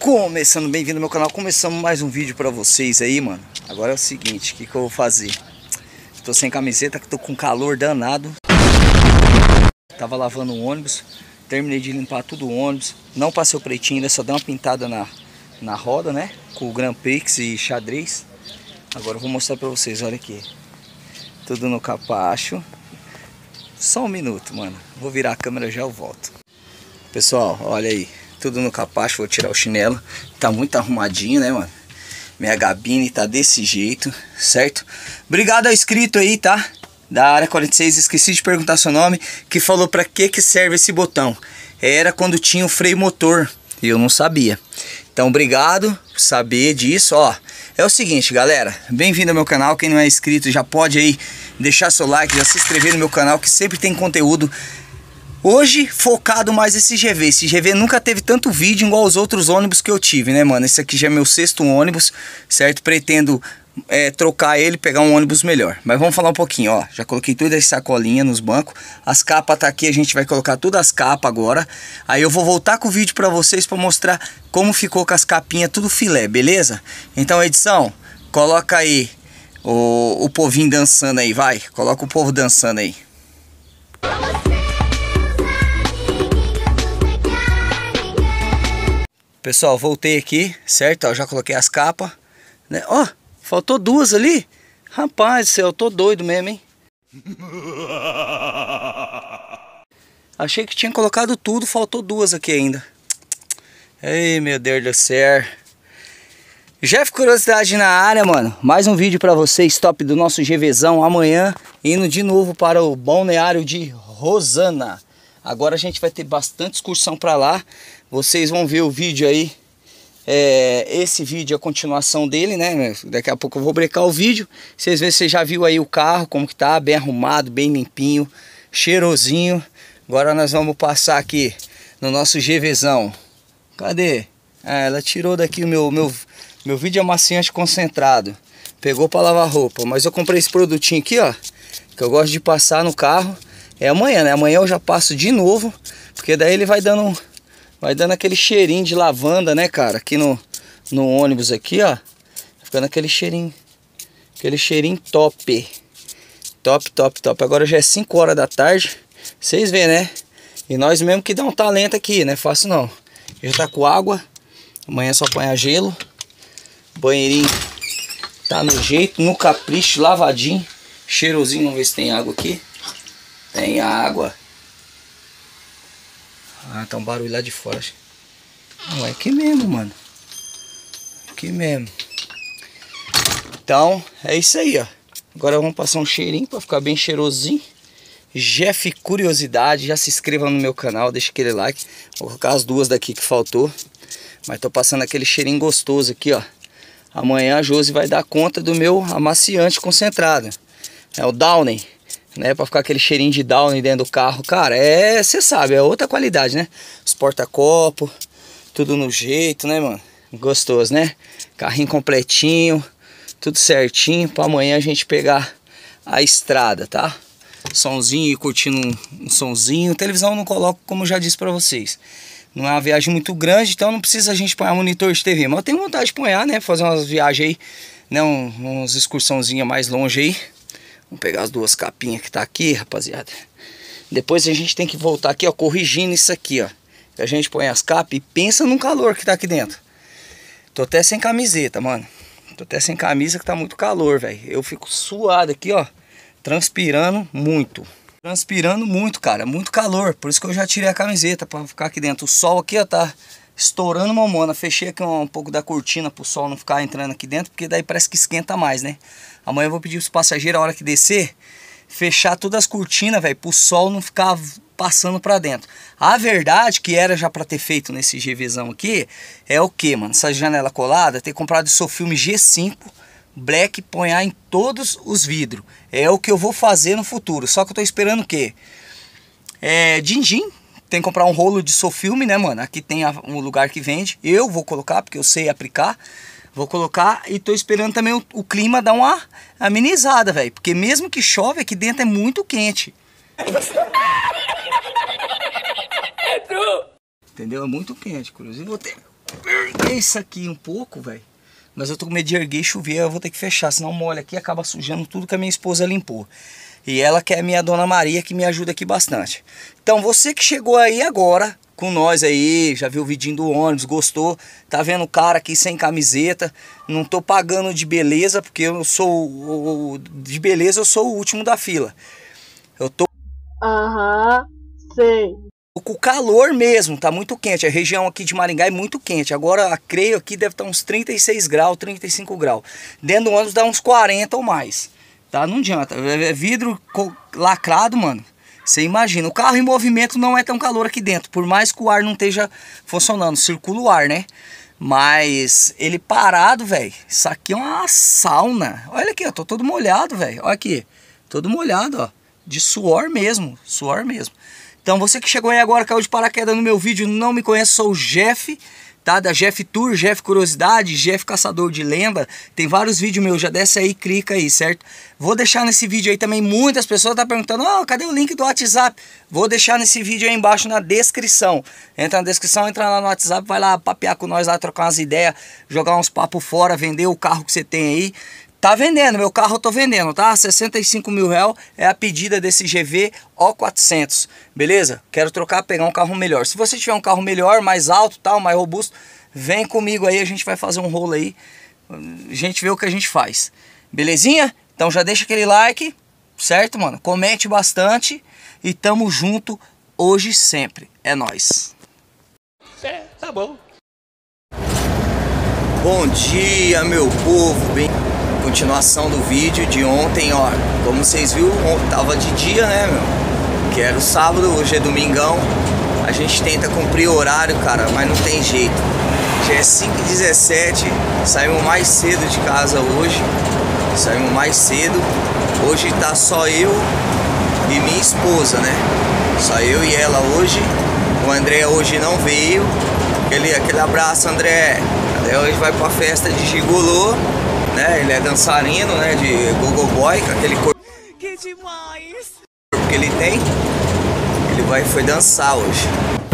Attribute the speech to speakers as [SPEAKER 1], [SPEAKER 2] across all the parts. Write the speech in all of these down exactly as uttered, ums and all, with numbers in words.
[SPEAKER 1] Começando, bem-vindo ao meu canal. Começamos mais um vídeo pra vocês aí, mano. Agora é o seguinte, o que, que eu vou fazer? Tô sem camiseta, que tô com calor danado. Tava lavando o ônibus, terminei de limpar tudo o ônibus. Não passei o pretinho ainda, só dei uma pintada na, na roda, né? Com o Grand Prix e xadrez. Agora eu vou mostrar pra vocês, olha aqui. Tudo no capacho. Só um minuto, mano. Vou virar a câmera e já eu volto. Pessoal, olha aí. Tudo no capacho, vou tirar o chinelo. Tá muito arrumadinho, né, mano? Minha gabine tá desse jeito, certo? Obrigado ao inscrito aí, tá? Da área quarenta e seis, esqueci de perguntar seu nome. Que falou pra que que serve esse botão. Era quando tinha o freio motor. E eu não sabia. Então, obrigado por saber disso, ó. É o seguinte, galera. Bem-vindo ao meu canal. Quem não é inscrito já pode aí deixar seu like, já se inscrever no meu canal, que sempre tem conteúdo. Hoje, focado mais esse G V. Esse G V nunca teve tanto vídeo igual os outros ônibus que eu tive, né, mano? Esse aqui já é meu sexto ônibus, certo? Pretendo é, trocar ele e pegar um ônibus melhor. Mas vamos falar um pouquinho, ó. Já coloquei todas as sacolinhas nos bancos. As capas tá aqui, a gente vai colocar todas as capas agora. Aí eu vou voltar com o vídeo pra vocês pra mostrar como ficou com as capinhas, tudo filé, beleza? Então, edição, coloca aí o, o povinho dançando aí, vai. Coloca o povo dançando aí. Pessoal, voltei aqui, certo? Ó, já coloquei as capas, né? Ó, faltou duas ali. Rapaz do céu, eu tô doido mesmo, hein? Achei que tinha colocado tudo, faltou duas aqui ainda. Ei, meu Deus do céu. Jeff Curiosidade na área, mano. Mais um vídeo pra vocês, top do nosso GVzão. Amanhã, indo de novo para o balneário de Rosana. Agora a gente vai ter bastante excursão pra lá. Vocês vão ver o vídeo aí. É, esse vídeo é a continuação dele, né? Daqui a pouco eu vou brecar o vídeo. Vocês veem, você já viu aí o carro, como que tá, bem arrumado, bem limpinho, cheirosinho. Agora nós vamos passar aqui no nosso GVzão. Cadê? Ah, ela tirou daqui o meu, meu, meu vídeo amaciante concentrado. Pegou pra lavar roupa. Mas eu comprei esse produtinho aqui, ó, que eu gosto de passar no carro. É amanhã, né? Amanhã eu já passo de novo, porque daí ele vai dando, vai dando aquele cheirinho de lavanda, né, cara? Aqui no, no ônibus aqui, ó. Ficando aquele cheirinho, aquele cheirinho top. Top, top, top. Agora já é cinco horas da tarde. Vocês veem, né? E nós mesmo que dá um talento aqui, não é fácil não. Já tá com água. Amanhã é só apanhar gelo. Banheirinho tá no jeito, no capricho, lavadinho. Cheirosinho, vamos ver se tem água aqui. Tem água. Ah, tá um barulho lá de fora. Não, é aqui mesmo, mano. Aqui mesmo. Então, é isso aí, ó. Agora vamos passar um cheirinho pra ficar bem cheirosinho. Jeff Curiosidade. Já se inscreva no meu canal, deixa aquele like. Vou colocar as duas daqui que faltou. Mas tô passando aquele cheirinho gostoso aqui, ó. Amanhã a Josi vai dar conta do meu amaciante concentrado. É o Downy, né, pra ficar aquele cheirinho de Downy dentro do carro. Cara, é, você sabe, é outra qualidade, né? Os porta-copo, tudo no jeito, né, mano? Gostoso, né? Carrinho completinho, tudo certinho, pra amanhã a gente pegar a estrada, tá? Sonzinho e curtindo um, um sonzinho. Televisão eu não coloco, como eu já disse pra vocês. Não é uma viagem muito grande, então não precisa a gente pôr um monitor de T V. Mas eu tenho vontade de pôr, né? Fazer umas viagens aí, né? Um, umas excursãozinhas mais longe aí. Vamos pegar as duas capinhas que tá aqui, rapaziada. Depois a gente tem que voltar aqui, ó, corrigindo isso aqui, ó. A gente põe as capas e pensa no calor que tá aqui dentro. Tô até sem camiseta, mano. Tô até sem camisa que tá muito calor, velho. Eu fico suado aqui, ó. Transpirando muito. Transpirando muito, cara. Muito calor. Por isso que eu já tirei a camiseta pra ficar aqui dentro. O sol aqui, ó, tá estourando mamona. Fechei aqui um, um pouco da cortina pro sol não ficar entrando aqui dentro, porque daí parece que esquenta mais, né? Amanhã eu vou pedir pros passageiros, a hora que descer, fechar todas as cortinas, velho, pro sol não ficar passando pra dentro. A verdade que era já pra ter feito nesse GVzão aqui, é o que, mano? Essa janela colada, ter comprado o Sofilme G cinco Black, ponhar em todos os vidros. É o que eu vou fazer no futuro. Só que eu tô esperando o quê? É, din-din. Tem que comprar um rolo de Sofilme, né, mano? Aqui tem um lugar que vende. Eu vou colocar, porque eu sei aplicar. Vou colocar e tô esperando também o, o clima dar uma amenizada, velho. Porque mesmo que chove, aqui dentro é muito quente. Entendeu? É muito quente. Inclusive vou ter, erguer isso aqui um pouco, velho. Mas eu tô com medo de erguer e chover, eu vou ter que fechar, senão molha aqui e acaba sujando tudo que a minha esposa limpou. E ela que é a minha Dona Maria, que me ajuda aqui bastante. Então você que chegou aí agora com nós aí, já viu o vidinho do ônibus, gostou, tá vendo o cara aqui sem camiseta, não tô pagando de beleza, porque eu sou o, o, de beleza eu sou o último da fila. Eu tô
[SPEAKER 2] Aham, sei.
[SPEAKER 1] com calor mesmo, tá muito quente, a região aqui de Maringá é muito quente, agora a creio aqui deve estar uns trinta e seis graus, trinta e cinco graus, dentro do ônibus dá uns quarenta ou mais, tá, não adianta, é vidro lacrado, mano. Você imagina, o carro em movimento não é tão calor aqui dentro, por mais que o ar não esteja funcionando, circula o ar, né? Mas ele parado, velho, isso aqui é uma sauna. Olha aqui, eu tô todo molhado, velho, olha aqui, todo molhado, ó, de suor mesmo, suor mesmo. Então você que chegou aí agora, caiu de paraquedas no meu vídeo, não me conhece, sou o Jeff, tá? Da Jeff Tour, Jeff Curiosidade, Jeff Caçador de Lenda. Tem vários vídeos meus, já desce aí, clica aí, certo? Vou deixar nesse vídeo aí também, muitas pessoas estão perguntando, oh, cadê o link do WhatsApp? Vou deixar nesse vídeo aí embaixo na descrição. Entra na descrição, entra lá no WhatsApp, vai lá papear com nós lá, trocar umas ideias, jogar uns papos fora, vender o carro que você tem aí. Tá vendendo, meu carro eu tô vendendo, tá? sessenta e cinco mil reais é a pedida desse G V O quatrocentos, beleza? Quero trocar, pegar um carro melhor. Se você tiver um carro melhor, mais alto, tal, mais robusto, vem comigo aí, a gente vai fazer um rolo aí. A gente vê o que a gente faz, belezinha? Então já deixa aquele like, certo, mano? Comente bastante e tamo junto hoje e sempre. É nóis.
[SPEAKER 3] É, tá bom.
[SPEAKER 1] Bom dia, meu povo, bem... Continuação do vídeo de ontem, ó. Como vocês viram, tava de dia, né, meu? Que era o sábado, hoje é domingão. A gente tenta cumprir o horário, cara, mas não tem jeito. Já é cinco e dezessete, saímos mais cedo de casa hoje. Saímos mais cedo. Hoje tá só eu e minha esposa, né? Só eu e ela hoje. O André hoje não veio. Aquele, aquele abraço, André. André hoje vai pra festa de gigolô. Né? Ele é dançarino, né? De gogo boy, com aquele corpo que demais que ele tem. Ele vai, foi dançar hoje.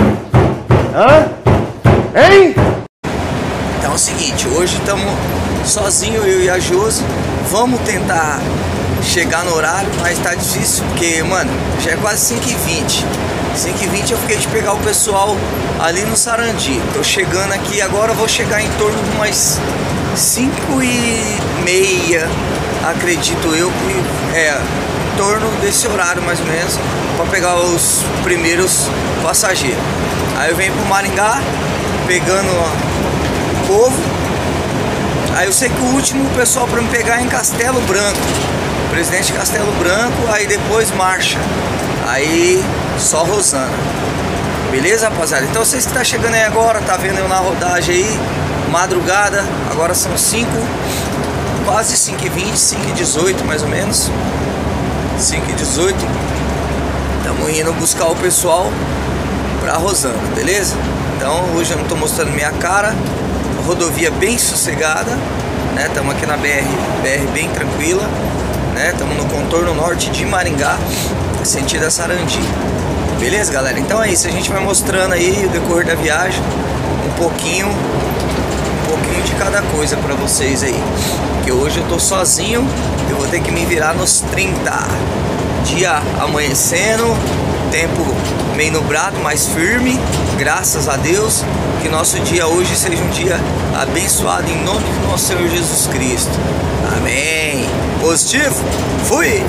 [SPEAKER 3] Hã? Hein?
[SPEAKER 1] Então é o seguinte, hoje estamos sozinho, eu e a Josi. Vamos tentar chegar no horário, mas tá difícil, porque, mano, já é quase cinco e vinte. cinco e vinte eu fiquei de pegar o pessoal ali no Sarandi. Tô chegando aqui agora, vou chegar em torno de umas cinco e meia, acredito eu, que é em torno desse horário mais ou menos, para pegar os primeiros passageiros. Aí eu venho pro Maringá, pegando o povo. Aí eu sei que o último pessoal para me pegar é em Castelo Branco, Presidente Castelo Branco, aí depois Marcha, aí só Rosana. Beleza, rapaziada? Então vocês que tá chegando aí agora, tá vendo eu na rodagem aí, madrugada, agora são cinco, quase cinco e vinte, cinco e dezoito mais ou menos, cinco e dezoito. Estamos indo buscar o pessoal pra Rosana, beleza? Então hoje eu não tô mostrando minha cara, rodovia bem sossegada, né? Estamos aqui na B R, B R bem tranquila, né? Estamos no contorno norte de Maringá, sentido a Sarandi. Beleza, galera? Então é isso, a gente vai mostrando aí o decorrer da viagem, um pouquinho, um pouquinho de cada coisa pra vocês aí. Que hoje eu tô sozinho, eu vou ter que me virar nos trinta. Dia amanhecendo, tempo meio nublado, mas firme, graças a Deus. Que nosso dia hoje seja um dia abençoado em nome de nosso Senhor Jesus Cristo. Amém. Positivo? Fui!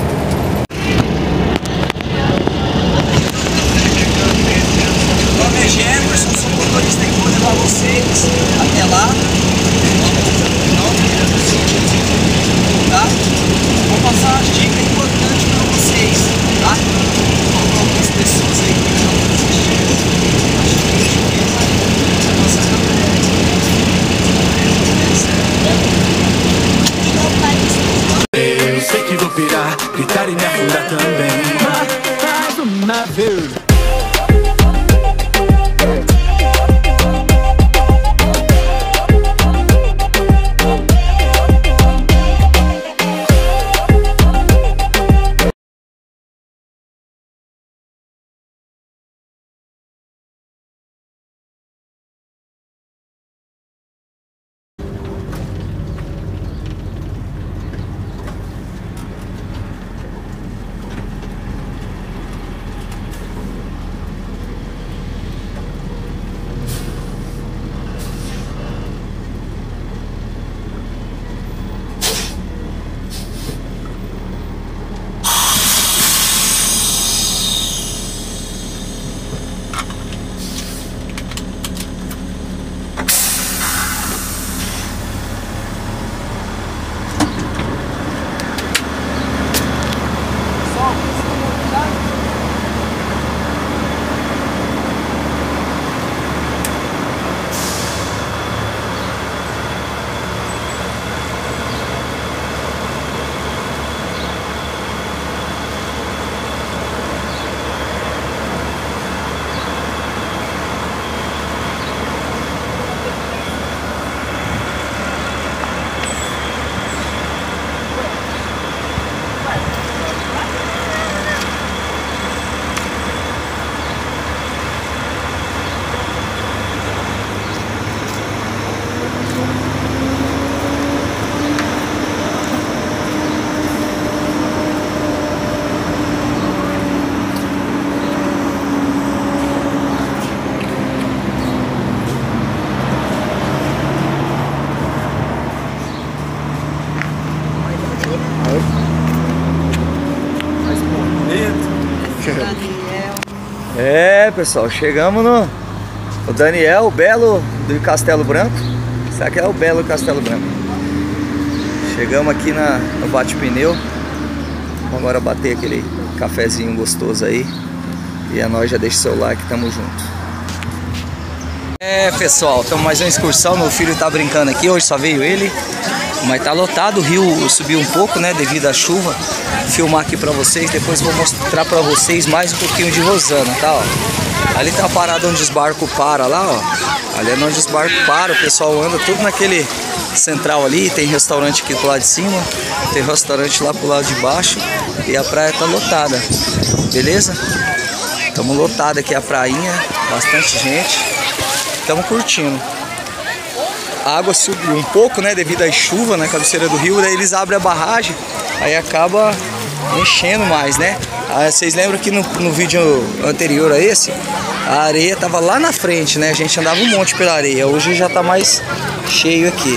[SPEAKER 1] Meu nome é Jefferson, sou motorista e vou levar vocês até lá. Tá? Vou passar uma dica importante para vocês, tá? Algumas pessoas aí que estão assistindo.
[SPEAKER 4] Eu sei que vou pirar, gritar e me afundar também. Mas uma vez
[SPEAKER 1] Daniel. É, pessoal, chegamos no o Daniel, o Belo do Castelo Branco. Isso aqui é o Belo Castelo Branco. Chegamos aqui na, no bate-pneu. Vamos agora bater aquele cafezinho gostoso aí. E a nós já deixa o seu like, tamo junto. É, pessoal, estamos mais uma excursão. Meu filho tá brincando aqui, hoje só veio ele. Mas tá lotado, o rio subiu um pouco, né, devido à chuva. Filmar aqui pra vocês, depois vou mostrar pra vocês mais um pouquinho de Rosana, tá, ó. Ali tá a parada onde os barcos param lá, ó. Ali é onde os barcos param, o pessoal anda tudo naquele central ali. Tem restaurante aqui do lado de cima, tem restaurante lá pro lado de baixo. E a praia tá lotada, beleza? Estamos lotados aqui a prainha, bastante gente. Estamos curtindo. A água subiu um pouco, né, devido à chuva na cabeceira do rio. Daí eles abrem a barragem, aí acaba enchendo mais, né? Aí vocês lembram que no, no vídeo anterior a esse, a areia tava lá na frente, né? A gente andava um monte pela areia. Hoje já tá mais cheio aqui.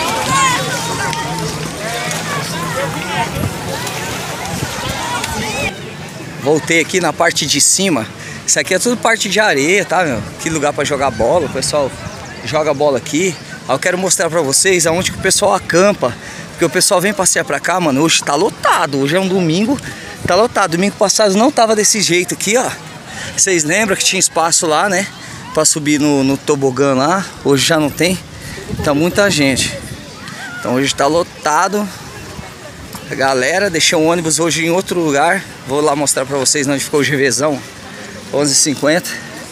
[SPEAKER 1] Voltei aqui na parte de cima. Isso aqui é tudo parte de areia, tá, meu? Que lugar pra jogar bola. O pessoal joga bola aqui. Aí eu quero mostrar pra vocês aonde que o pessoal acampa. Porque o pessoal vem passear pra cá, mano. Hoje tá lotado. Hoje é um domingo. Tá lotado. Domingo passado não tava desse jeito aqui, ó. Vocês lembram que tinha espaço lá, né? Pra subir no, no tobogã lá. Hoje já não tem. Tá muita gente. Então hoje tá lotado. A galera, deixei o ônibus hoje em outro lugar. Vou lá mostrar pra vocês onde ficou o GVzão. onze e cinquenta.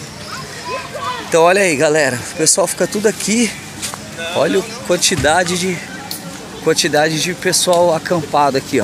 [SPEAKER 1] Então olha aí, galera. O pessoal fica tudo aqui. Olha a quantidade de quantidade de pessoal acampado aqui, ó.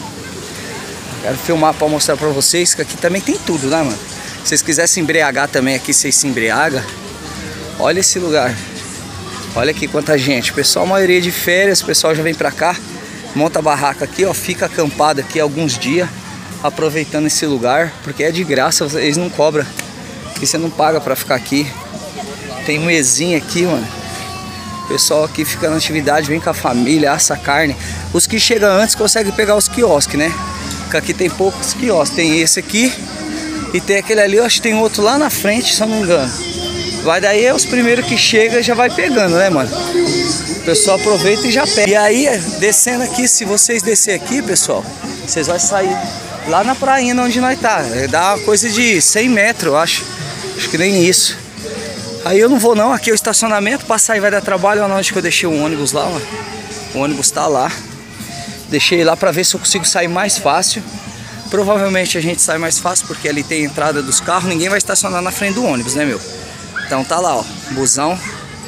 [SPEAKER 1] Quero filmar para mostrar para vocês que aqui também tem tudo, né, mano? Se vocês quiserem se embriagar também aqui, vocês se embriagam. Olha esse lugar. Olha aqui quanta gente. Pessoal, a maioria de férias, o pessoal já vem pra cá, monta a barraca aqui, ó, fica acampado aqui alguns dias, aproveitando esse lugar, porque é de graça, eles não cobram. Aqui você não paga para ficar aqui. Tem mesinha aqui, mano. O pessoal aqui fica na atividade, vem com a família, assa carne. Os que chegam antes conseguem pegar os quiosques, né? Porque aqui tem poucos quiosques. Tem esse aqui e tem aquele ali, eu acho que tem outro lá na frente, se eu não me engano. Vai daí é os primeiros que chegam e já vai pegando, né, mano? O pessoal aproveita e já pega. E aí, descendo aqui, se vocês descer aqui, pessoal, vocês vão sair lá na prainha onde nós tá. Dá uma coisa de cem metros, eu acho. Acho que nem isso. Aí eu não vou não, aqui é o estacionamento, passar e vai dar trabalho. Olha onde que eu deixei o ônibus lá, ó. O ônibus tá lá. Deixei lá pra ver se eu consigo sair mais fácil. Provavelmente a gente sai mais fácil, porque ali tem a entrada dos carros. Ninguém vai estacionar na frente do ônibus, né, meu? Então tá lá, ó, busão,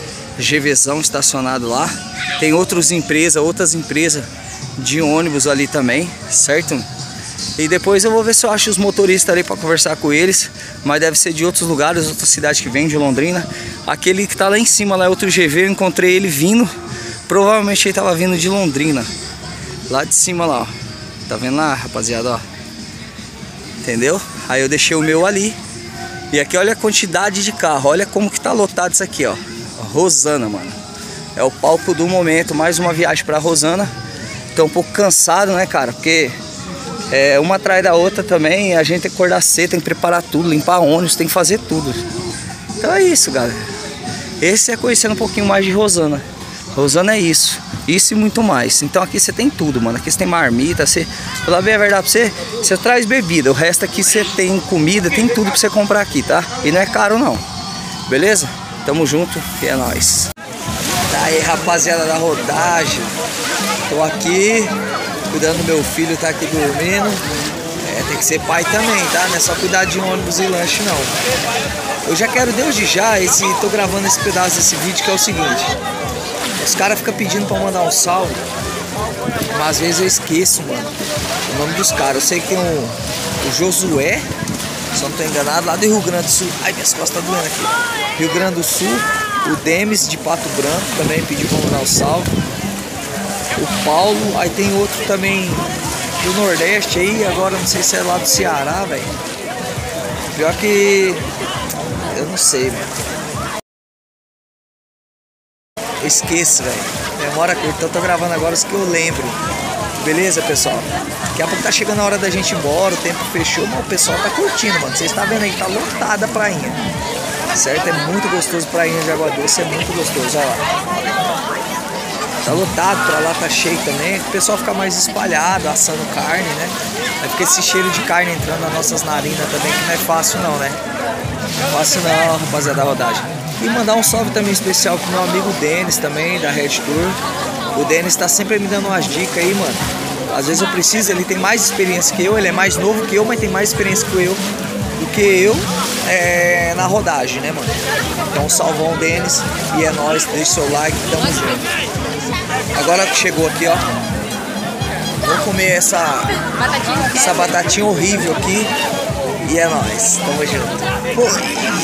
[SPEAKER 1] GVzão estacionado lá. Tem outras empresas, outras empresas de ônibus ali também, certo? E depois eu vou ver se eu acho os motoristas ali para conversar com eles. Mas deve ser de outros lugares, outras cidades que vêm de Londrina. Aquele que tá lá em cima, lá é outro G V, eu encontrei ele vindo. Provavelmente ele tava vindo de Londrina. Lá de cima lá, ó. Tá vendo lá, rapaziada, ó? Entendeu? Aí eu deixei o meu ali. E aqui olha a quantidade de carro. Olha como que tá lotado isso aqui, ó. Rosana, mano. É o palco do momento. Mais uma viagem pra Rosana. Tô um pouco cansado, né, cara? Porque... é, uma atrás da outra também, a gente tem que acordar cedo, tem que preparar tudo, limpar ônibus, tem que fazer tudo. Então é isso, galera. Esse é conhecendo um pouquinho mais de Rosana. Rosana é isso, isso e muito mais. Então aqui você tem tudo, mano. Aqui você tem marmita, você, pra bem a verdade pra você, você traz bebida. O resto aqui você tem comida, tem tudo pra você comprar aqui, tá? E não é caro não, beleza? Tamo junto, e é nóis. Tá aí, rapaziada da rodagem. Tô aqui cuidando do meu filho, tá aqui dormindo. É, tem que ser pai também, tá? Não é só cuidar de ônibus e lanche, não. Eu já quero desde já, esse, tô gravando esse pedaço desse vídeo, que é o seguinte. Os caras ficam pedindo pra mandar um salve, mas às vezes eu esqueço, mano, o nome dos caras. Eu sei que tem o, o Josué, se eu não tô enganado, lá do Rio Grande do Sul. Ai, minhas costas tá doendo aqui. Rio Grande do Sul. O Demis, de Pato Branco, também pediu pra mandar um salve. O Paulo, aí tem outro também do Nordeste aí, agora não sei se é lá do Ceará, velho. Pior que... eu não sei, velho. Esqueço, velho. Memória curta, então eu tô gravando agora os que eu lembro. Beleza, pessoal? Daqui a pouco tá chegando a hora da gente ir embora, o tempo fechou, mas o pessoal tá curtindo, mano. Vocês estão vendo aí, tá lotada a prainha. Certo? É muito gostoso, prainha de Água Doce, é muito gostoso, ó lá. Tá lotado, pra lá tá cheio também. O pessoal fica mais espalhado, assando carne, né? Aí fica esse cheiro de carne entrando nas nossas narinas também, que não é fácil não, né? Não é fácil não, rapaziada da rodagem. E mandar um salve também especial pro meu amigo Denis também, da Red Tour. O Denis tá sempre me dando umas dicas aí, mano. Às vezes eu preciso, ele tem mais experiência que eu, ele é mais novo que eu, mas tem mais experiência que eu do que eu é, na rodagem, né, mano? Então salvão Denis e é nóis, deixa seu like, tamo junto. Agora que chegou aqui, ó, vamos comer essa batatinha, essa batatinha horrível aqui e é nóis, tamo junto.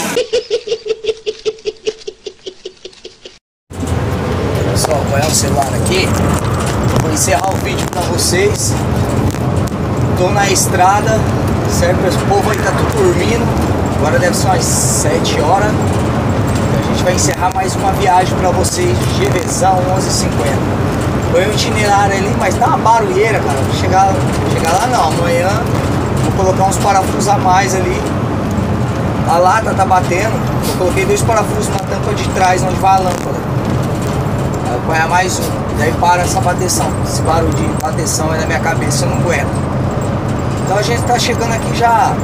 [SPEAKER 1] Pessoal, vou olhar o celular aqui, vou encerrar o vídeo pra vocês. Tô na estrada, certo? O povo aí tá tudo dormindo, agora deve ser umas sete horas. A gente vai encerrar mais uma viagem pra vocês de Gevezão onze e cinquenta. Foi um itinerário ali, mas tá uma barulheira, cara. Chegar, chegar lá não, amanhã vou colocar uns parafusos a mais ali. A lata tá batendo, eu coloquei dois parafusos na tampa de trás onde vai a lâmpada. Aí eu ponho mais um, daí para essa bateção. Esse barulho de bateção aí na minha cabeça eu não aguento. Então a gente tá chegando aqui já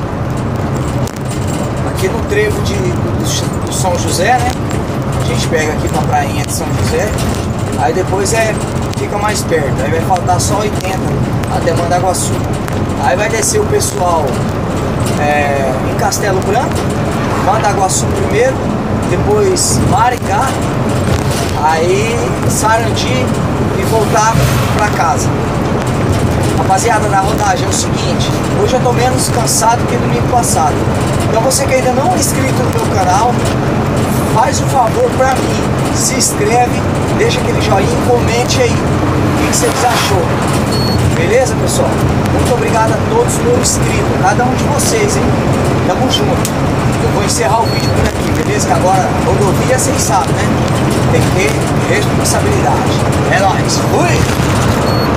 [SPEAKER 1] aqui no trevo de, do, do São José, né? A gente pega aqui pra prainha de São José. Aí depois é, fica mais perto. Aí vai faltar só oitenta até Mandaguaçu. Aí vai descer o pessoal é, em Castelo Branco, Mandaguaçu primeiro, depois Maricá, aí Sarandi e voltar pra casa. Rapaziada da rodagem, é o seguinte, hoje eu tô menos cansado que domingo passado. Então você que ainda não é inscrito no meu canal, faz um favor pra mim, se inscreve, deixa aquele joinha e comente aí o que vocês achou. Beleza, pessoal? Muito obrigado a todos os meus inscritos, cada um de vocês, hein? Tamo junto. Eu vou encerrar o vídeo por aqui, beleza? Que agora rodovia, vocês sabem, né? Tem que ter responsabilidade. É nóis. Fui!